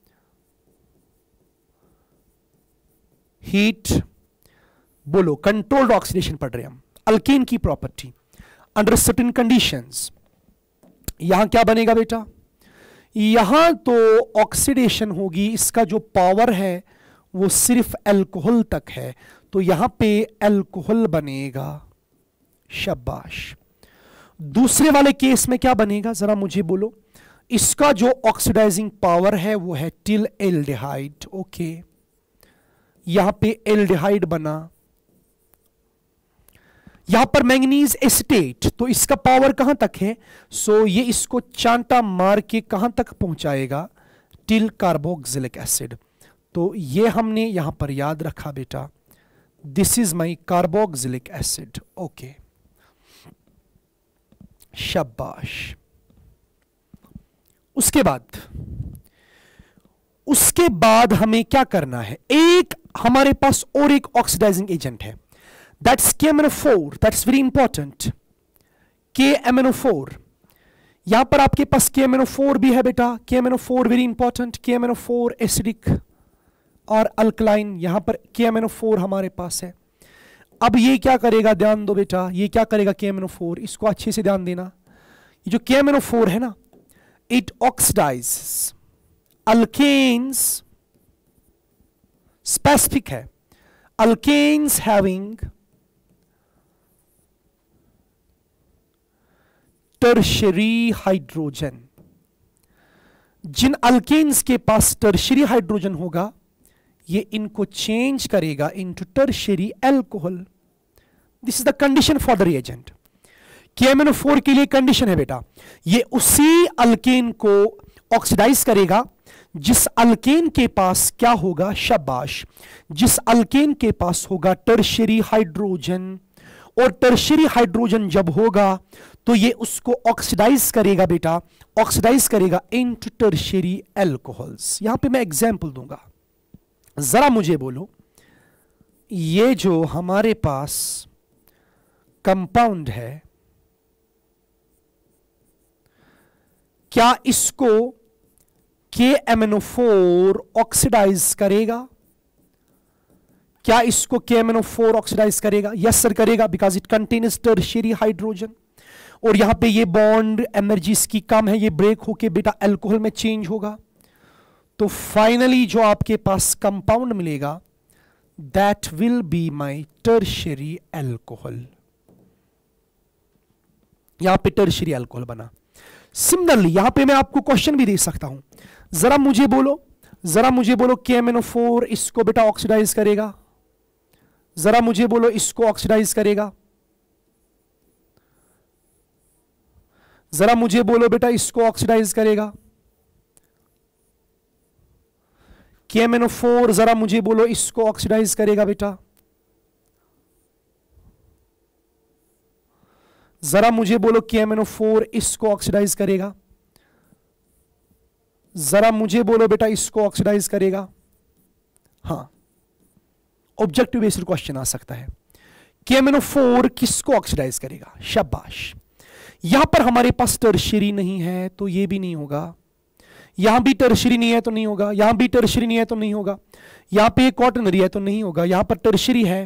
हीट, बोलो, कंट्रोल्ड ऑक्सीडेशन पढ़ रहे हैं हम, अल्केन की प्रॉपर्टी अंडर सर्टेन कंडीशंस। यहां क्या बनेगा बेटा? यहां तो ऑक्सीडेशन होगी, इसका जो पावर है वो सिर्फ अल्कोहल तक है, तो यहां पे अल्कोहल बनेगा, शाबाश। दूसरे वाले केस में क्या बनेगा जरा मुझे बोलो? इसका जो ऑक्सीडाइजिंग पावर है वो है टिल एल्डिहाइड, ओके, यहां पे एल्डिहाइड बना, यहां पर मैंगनीज एसिटेट, तो इसका पावर कहां तक है? सो ये इसको चांटा मार के कहां तक पहुंचाएगा? Till carboxylic acid. तो ये हमने यहां पर याद रखा बेटा, this is my carboxylic acid, okay, शाबाश। उसके बाद हमें क्या करना है? एक हमारे पास और एक ऑक्सीडाइजिंग एजेंट है, that's KMnO4, that's very important, KMnO4। यहां पर आपके पास KMnO4 भी है बेटा, KMnO4 very important, KMnO4 acidic और अल्कलाइन, यहां पर KMnO4 हमारे पास है। अब ये क्या करेगा, ध्यान दो बेटा, ये क्या करेगा KMnO4, इसको अच्छे से ध्यान देना। ये जो KMnO4 है ना, इट ऑक्सीडाइजेस अल्केन्स, स्पेसिफिक है, अल्केन्स हैविंग टर्शियरी हाइड्रोजन। जिन अल्केन्स के पास टर्शियरी हाइड्रोजन होगा ये इनको चेंज करेगा into tertiary alcohol. This is the condition for the reagent. KMnO4 के लिए कंडीशन है बेटा, ये उसी अल्केन को ऑक्सीडाइज करेगा जिस अल्केन के पास क्या होगा, शाबाश, जिस अल्केन के पास होगा टर्शियरी हाइड्रोजन। और टर्शियरी हाइड्रोजन जब होगा तो ये उसको ऑक्सीडाइज करेगा बेटा, ऑक्सीडाइज करेगा इनटू टर्शियरी अल्कोहल्स। यहां पे मैं एग्जांपल दूंगा, जरा मुझे बोलो, ये जो हमारे पास कंपाउंड है, क्या इसको KMnO4 ऑक्सीडाइज करेगा? क्या इसको KMnO4 ऑक्सीडाइज करेगा? यस सर करेगा, because it contains tertiary hydrogen. और यहां पे ये बॉन्ड एनर्जी इसकी कम है, ये ब्रेक होके बेटा अल्कोहल में चेंज होगा। तो फाइनली जो आपके पास कंपाउंड मिलेगा that will be my tertiary alcohol. यहां पे टर्शियरी अल्कोहल बना। सिमिलरली यहां पे मैं आपको क्वेश्चन भी दे सकता हूं, जरा मुझे बोलो KMnO4 इसको बेटा ऑक्सीडाइज करेगा, जरा मुझे बोलो इसको ऑक्सीडाइज करेगा, जरा मुझे बोलो बेटा इसको ऑक्सीडाइज करेगा। KMnO4 जरा मुझे बोलो इसको ऑक्सीडाइज करेगा बेटा, जरा मुझे बोलो KMnO4 इसको ऑक्सीडाइज करेगा, जरा मुझे बोलो बेटा इसको ऑक्सीडाइज करेगा। हां, ऑब्जेक्टिव बेस्ड क्वेश्चन आ सकता है। KMnO4 किसको ऑक्सीडाइज करेगा? शाबाश। यहां पर हमारे पास टर्शियरी नहीं है तो ये भी नहीं होगा, यहां भी टर्शियरी नहीं है तो नहीं होगा, यहां भी टर्शियरी नहीं है तो नहीं होगा, यहां पे क्वाटरनरी है तो नहीं होगा, यहां पर टर्शियरी है,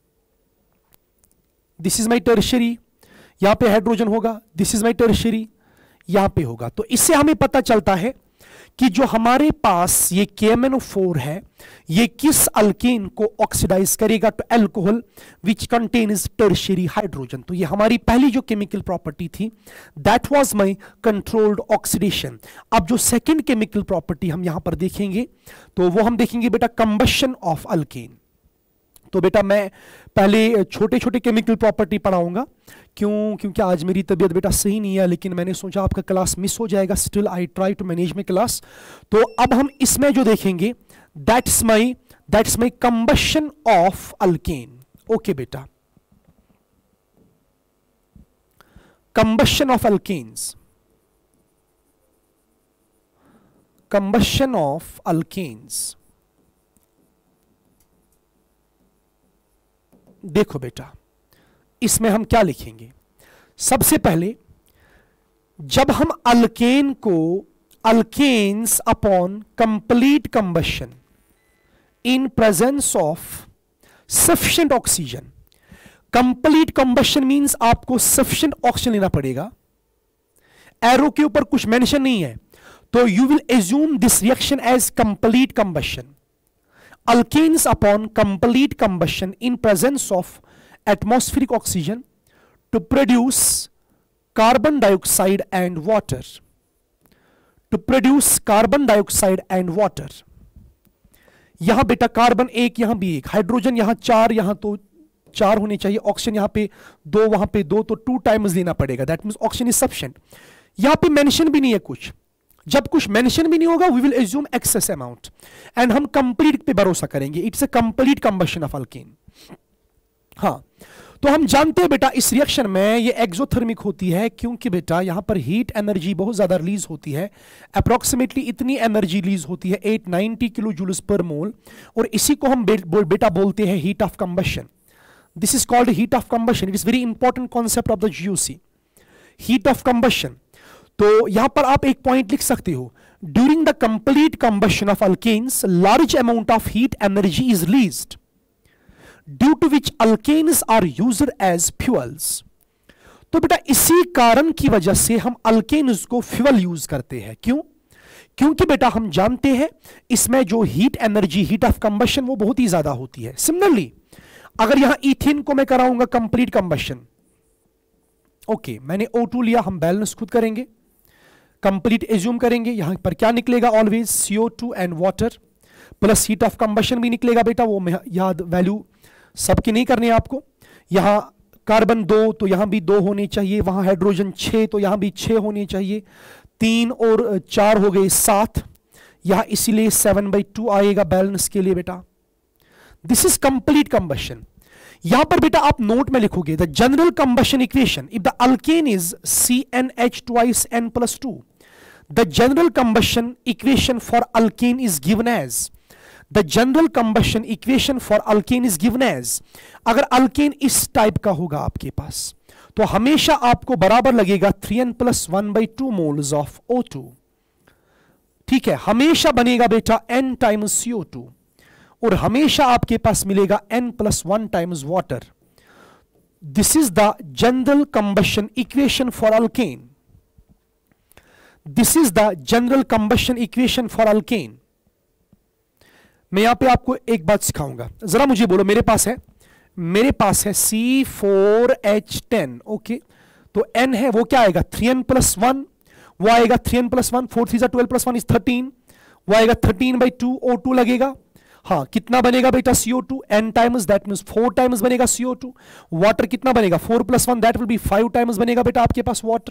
दिस इज माई टर्शियरी, यहां पे हाइड्रोजन होगा, दिस इज माई टर्शियरी, यहां पे होगा। तो इससे हमें पता चलता है कि जो हमारे पास ये KMnO4 है ये किस अल्केन को ऑक्सीडाइज करेगा? तो alcohol which contains tertiary hydrogen. तो ये हमारी पहली जो केमिकल प्रॉपर्टी थी that was my controlled oxidation. अब जो सेकंड केमिकल प्रॉपर्टी हम यहां पर देखेंगे तो वो हम देखेंगे बेटा कंबशन ऑफ अल्केन। तो बेटा मैं पहले छोटे छोटे केमिकल प्रॉपर्टी पढ़ाऊंगा, क्योंकि आज मेरी तबीयत बेटा सही नहीं है, लेकिन मैंने सोचा आपका क्लास मिस हो जाएगा, still I try to manage my class. तो अब हम इसमें जो देखेंगे that's my combustion of alkane. Okay बेटा, combustion of alkanes, combustion of alkanes. देखो बेटा इसमें हम क्या लिखेंगे? सबसे पहले जब हम अल्केन को alkanes upon complete combustion in presence of sufficient oxygen, complete combustion means आपको सफिशिएंट ऑक्सीजन लेना पड़ेगा, एरो के ऊपर कुछ मेंशन नहीं है, तो you will assume this reaction as complete combustion. Alkanes upon complete combustion in presence of atmospheric oxygen to produce carbon dioxide and water. To produce carbon dioxide and water. यहां बेटा carbon एक, यहां भी एक, hydrogen यहां 4, यहां तो 4 होने चाहिए, ऑक्सीजन यहां पे 2, वहां पे 2, तो 2 टाइम्स लेना पड़ेगा, that means oxygen is sufficient. यहां पे मेंशन भी नहीं है कुछ, जब कुछ मेंशन भी नहीं होगा we will assume excess amount and हम कंप्लीट पे भरोसा करेंगे, it's a complete combustion of alkane. हां, तो हम जानते हैं बेटा इस रिएक्शन में ये एक्सोथर्मिक होती है, क्योंकि बेटा यहां पर हीट एनर्जी बहुत ज्यादा रिलीज होती है, अप्रोक्सीमेटली इतनी एनर्जी रिलीज होती है 890 किलो जूल्स पर मोल, और इसी को हम बेटा बोलते हैं heat of combustion. This is called heat of combustion, it is very important concept of the GOC, heat of combustion. तो यहां पर आप एक पॉइंट लिख सकते हो, during the complete combustion of alkanes large amount of heat energy is released due to which alkanes are used as fuels. तो बेटा इसी कारण की वजह से हम अल्केन्स को फ्यूअल यूज करते हैं। क्यों? क्योंकि बेटा हम जानते हैं इसमें जो heat energy, heat of combustion, वो बहुत ही ज्यादा होती है। सिमिलरली अगर यहां इथेन को मैं कराऊंगा कंप्लीट कंबशन, ओके मैंने O2 लिया, हम बैलेंस खुद करेंगे, कंप्लीट एज्यूम करेंगे, यहां पर क्या निकलेगा? Always CO2 and water plus heat of combustion भी निकलेगा बेटा, वो याद वैल्यू सबकी नहीं करनी है आपको। यहां कार्बन 2 तो यहां भी 2 होने चाहिए, वहां हाइड्रोजन 6 तो यहां भी 6 होने चाहिए, 3 और 4 हो गए 7, यहां इसीलिए 7/2 आएगा बैलेंस के लिए बेटा। This is complete combustion. यहां पर बेटा आप नोट में लिखोगे the general combustion equation if the alkane is CnH twice N plus 2, the general combustion equation for alkane is given as, the general combustion equation for alkane is given as, अगर alkane इस type का होगा आपके पास तो हमेशा आपको बराबर लगेगा 3n plus 1/2 moles of O2। ठीक है, हमेशा बनेगा बेटा n times CO2 और हमेशा आपके पास मिलेगा n plus 1 times water। This is the general combustion equation for alkane. This is the general combustion equation for alkane. मैं यहां पे आपको एक बात सिखाऊंगा, जरा मुझे बोलो, मेरे पास है C4H10, ओके, तो n है वो क्या आएगा 3n plus 1, वो आएगा 3n plus 1, 4 3 12 plus 1 is 13, वो आएगा 13/2 O2 लगेगा। हाँ, कितना बनेगा बेटा CO2 n times, that means 4 times बनेगा CO2। वाटर कितना बनेगा 4 + 1, दैट विल बी 5 टाइम्स बनेगा बेटा आपके पास water.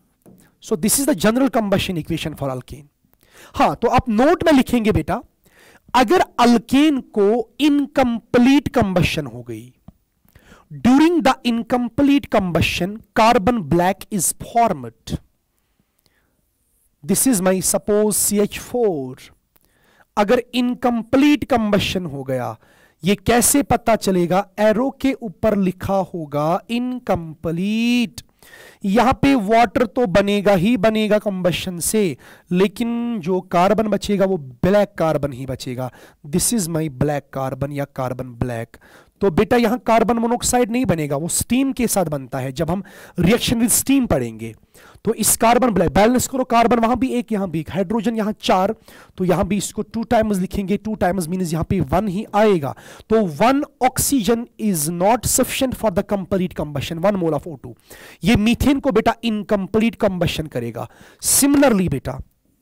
So this is the general combustion equation for alkane. हाँ, तो आप नोट में लिखेंगे बेटा अगर अल्केन को इनकम्प्लीट कंबशन हो गई, during the incomplete combustion carbon black is formed, this is my suppose CH4। अगर इनकम्प्लीट कंबशन हो गया, ये कैसे पता चलेगा? एरो के ऊपर लिखा होगा इनकम्प्लीट। यहां पे वाटर तो बनेगा ही बनेगा कंबशन से, लेकिन जो कार्बन बचेगा वो ब्लैक कार्बन ही बचेगा। This is my black carbon या कार्बन ब्लैक। तो बेटा यहां कार्बन मोनोऑक्साइड नहीं बनेगा, वो स्टीम के साथ बनता है। जब हम रिएक्शन विद स्टीम पढ़ेंगे तो इस कार्बन ब्लैक बैलेंस करो, कार्बन वहां भी एक यहां भी एक, हाइड्रोजन यहां 4, तो यहां भी इसको 2 टाइम्स लिखेंगे। 2 टाइम्स मींस यहां पे 1 ही आएगा। तो 1 oxygen is not sufficient for the complete combustion, 1 mole of O2। ये मीथेन को बेटा इनकम्प्लीट कंबशन करेगा। सिमिलरली बेटा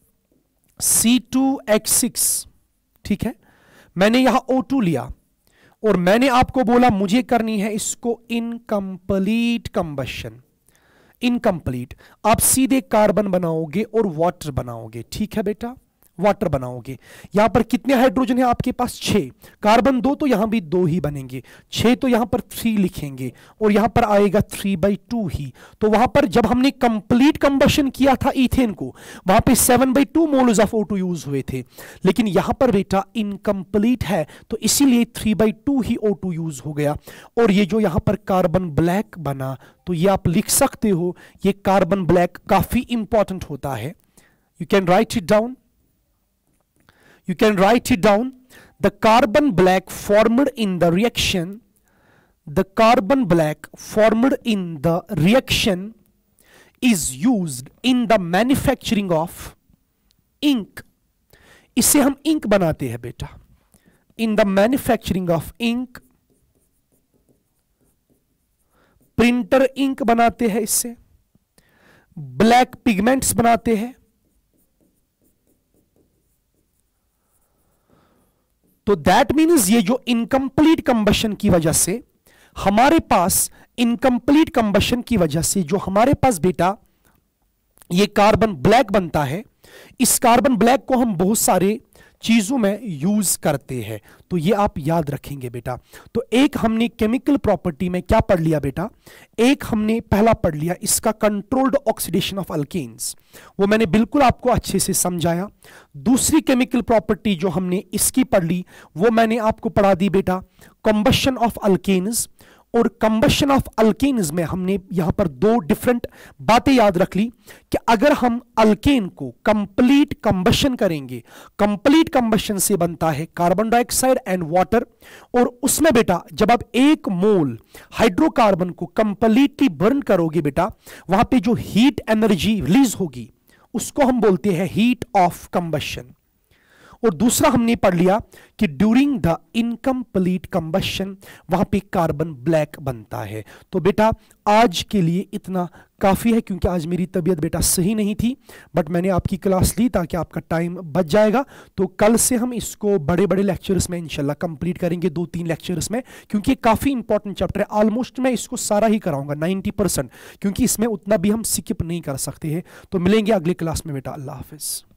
C2H6, ठीक है, मैंने यहां O2 लिया और मैंने आपको बोला मुझे करनी है इसको इनकम्प्लीट कंबशन। इनकम्प्लीट, आप सीधे कार्बन बनाओगे और वाटर बनाओगे, ठीक है बेटा, वाटर बनाओगे। यहां पर कितने हाइड्रोजन है आपके पास? 6। कार्बन 2 तो यहां भी 2 ही बनेंगे। 6 तो यहां पर 3 लिखेंगे और यहां पर आएगा 3/2 ही। तो वहां पर जब हमने कंप्लीट कंबशन किया था इथेन को, वहां पे 7/2 मोल्स ऑफ O2 यूज हुए थे, लेकिन यहां पर बेटा इनकम्प्लीट है तो इसीलिए 3/2 ही O2 यूज हो गया। और ये जो यहां पर कार्बन ब्लैक बना, तो ये आप लिख सकते हो, ये कार्बन ब्लैक काफी इंपॉर्टेंट होता है। You can write it down, you can write it down. The carbon black formed in the reaction, the carbon black formed in the reaction is used in the manufacturing of ink. इससे हम ink बनाते हैं बेटा, in the manufacturing of ink, printer ink बनाते हैं, इससे black pigments बनाते हैं। तो दैट मीन्स ये जो इनकम्प्लीट कंबशन की वजह से हमारे पास, इनकम्प्लीट कंबशन की वजह से जो हमारे पास बेटा ये कार्बन ब्लैक बनता है, इस कार्बन ब्लैक को हम बहुत सारे चीजों में यूज करते हैं। तो ये आप याद रखेंगे बेटा। तो एक हमने केमिकल प्रॉपर्टी में क्या पढ़ लिया बेटा? एक हमने पहला पढ़ लिया इसका कंट्रोल्ड ऑक्सीडेशन ऑफ अल्केन्स, वो मैंने बिल्कुल आपको अच्छे से समझाया। दूसरी केमिकल प्रॉपर्टी जो हमने इसकी पढ़ ली, वो मैंने आपको पढ़ा दी बेटा कंबशन ऑफ अल्केन्स। और कंबशन ऑफ अल्केन्स में हमने यहां पर 2 डिफरेंट बातें याद रख ली कि अगर हम अल्केन को कंप्लीट कंबशन करेंगे, कंप्लीट कंबशन से बनता है कार्बन डाइऑक्साइड एंड वाटर, और उसमें बेटा जब आप 1 मोल हाइड्रोकार्बन को कंप्लीटली बर्न करोगे बेटा, वहां पे जो हीट एनर्जी रिलीज होगी उसको हम बोलते हैं हीट ऑफ कंबशन। और दूसरा हमने पढ़ लिया कि ड्यूरिंग द इनकम्प्लीट कंबशन वहां पे कार्बन ब्लैक बनता है। तो बेटा आज के लिए इतना काफी है, क्योंकि आज मेरी तबीयत बेटा सही नहीं थी, बट मैंने आपकी क्लास ली ताकि आपका टाइम बच जाएगा। तो कल से हम इसको बड़े बड़े लेक्चर्स में इंशाल्लाह कंप्लीट करेंगे, 2-3 लेक्चर्स में, क्योंकि ये काफी इंपॉर्टेंट चैप्टर है। ऑलमोस्ट मैं इसको सारा ही कराऊंगा 90%, क्योंकि इसमें उतना भी हम स्किप नहीं कर सकते हैं। तो मिलेंगे अगली क्लास में बेटा, अल्लाह हाफिज।